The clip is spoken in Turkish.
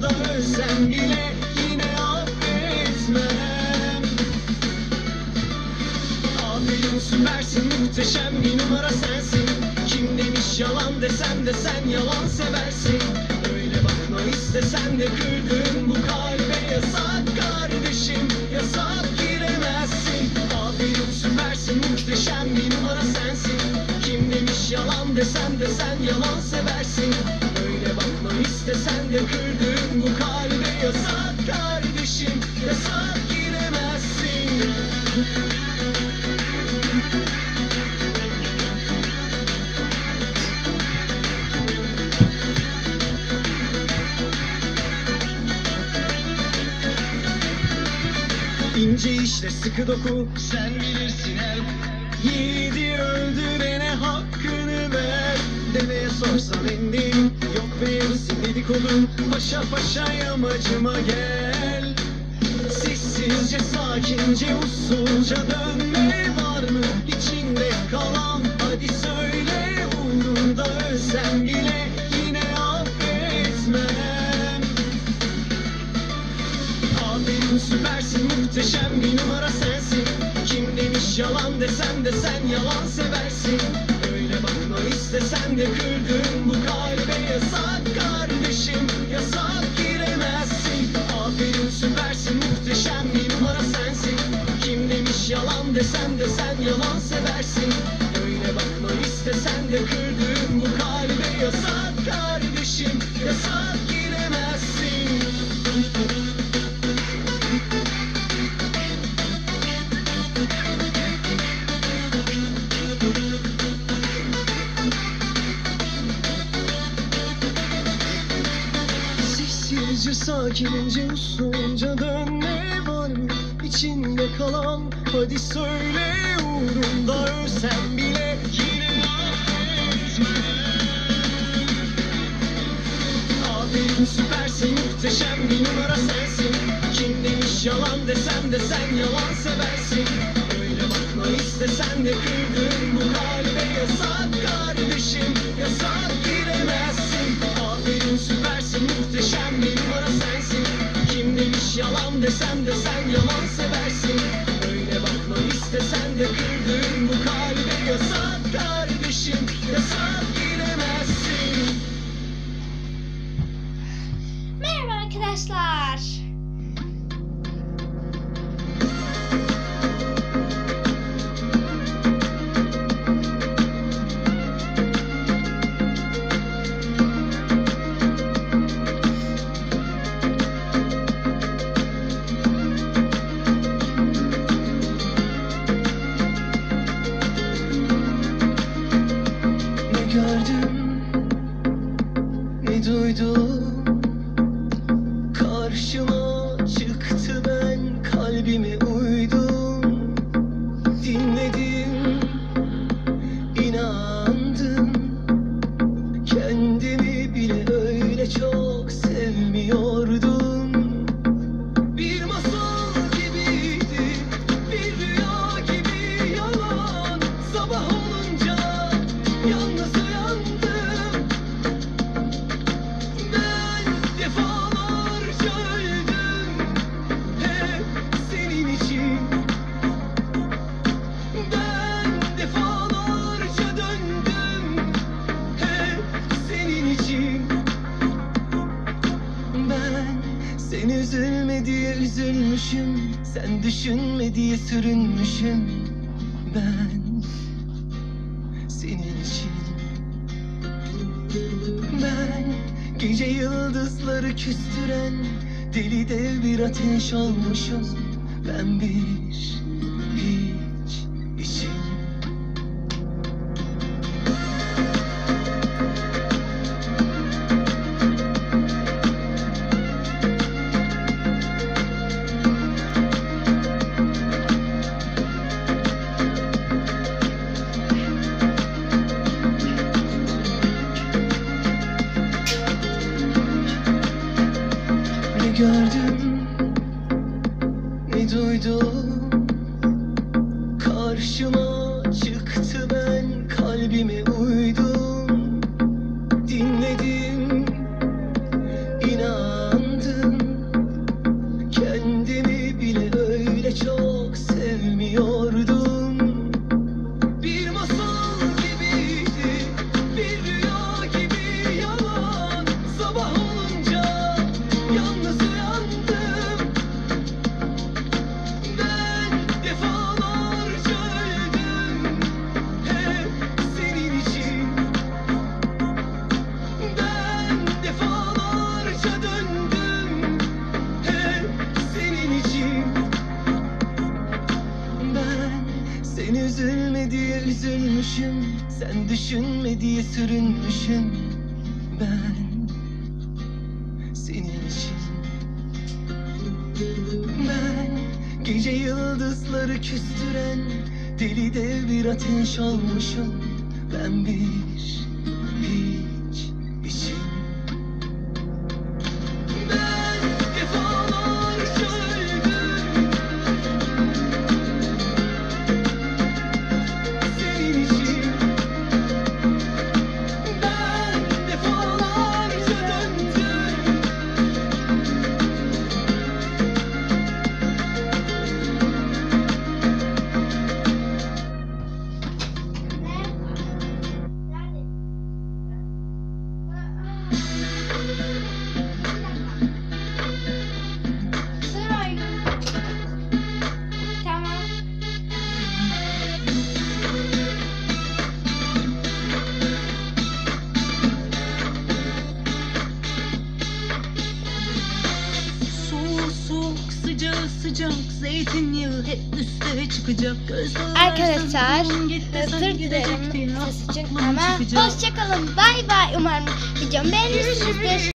Uğrunda ölsem bile yine affetmem. Aferin, süpersin, muhteşem bir numara sensin. Kim demiş yalan desem de sen yalan seversin. Öyle bakma istesen de kırdığın bu kalbe yasak kardeşim, yasak giremezsin. Aferin, süpersin, muhteşem bir numara sensin. Kim demiş yalan desem de sen yalan seversin. Öyle bakma istesen de kırdığın bu kalbe yasak kardeşim, yasak giremezsin. İnce işle sıkı doku, sen bilirsin hep. Yiğidi öldürene hakkını ver. Deveye sorsan endin, yok verirsin dedikodu. Paşa paşa yamacıma gel. Sessizce, sakince, usulca dönme var mı içinde kalan? Hadi söyle, uğrunda ölsem bile yine affetmem. Aferin, süpersin, muhteşem bir numara sensin. Kim demiş yalan desem de sen yalan seversin. Öyle bakma istesen de kırdığın bu kalbe yasak kardeşim, yasak giremezsin. Aferin, süpersin, muhteşem bir numara sensin. Kim demiş yalan desem de sen yalan seversin. Öyle bakma istesen de kırdığın bu kalbe yasak kardeşim, yasak giremezsin. Sessizce, sakince, usulca dönme var mı içinde kalan? Hadi söyle, uğrunda ölsem bile yine affetmem. Aferin, süpersin, muhteşem bir numara sensin. Kim demiş yalan desem de sen yalan seversin. Öyle bakma istesen de kırdığın bu kalbe yasak kardeşim, yasak giremezsin. Aferin, süpersin, muhteşem bir numara sensin. Kim demiş yalan desem de sen yalan seversin. Öyle bakma istesen de kırdığın bu kalbe yasak kardeşim, yasak giremezsin. Merhaba arkadaşlar. Ne gördüm, ne duydum, karşıma çıktı, ben kalbime uydum. Dinledim, inandım, kendimi bile öyle çok sevmiyordum. Bir masal gibiydi, bir rüya gibi yalan. Sabah olunca yalnız uyandım. Ben defalarca öldüm, hep senin için. Ben defalarca döndüm, hep senin için. Ben sen üzülme diye üzülmüşüm, sen düşünme diye sürünmüşüm. Ben senin için. Ben gece yıldızları küstüren deli dev bir ateş olmuşum. Ben bir hiç için. Ne gördüm, ne duydum, karşıma çıktı, ben kalbime uydum. Dinledim, inandım, için, ben senin için. Ben gece yıldızları küstüren deli dev bir ateş olmuşum. Ben bir hiç için. Ben defalarca öldüm senin için. Ben defalarca döndüm. Tamam. Soğuk soğuk, sıcak sıcak, zeytinyağı hep üste çıkacak. Arkadaşlar özür dilerim ses için ama hoşçakalın. Bay bay. Umarım videomu beğenmişsinizdir.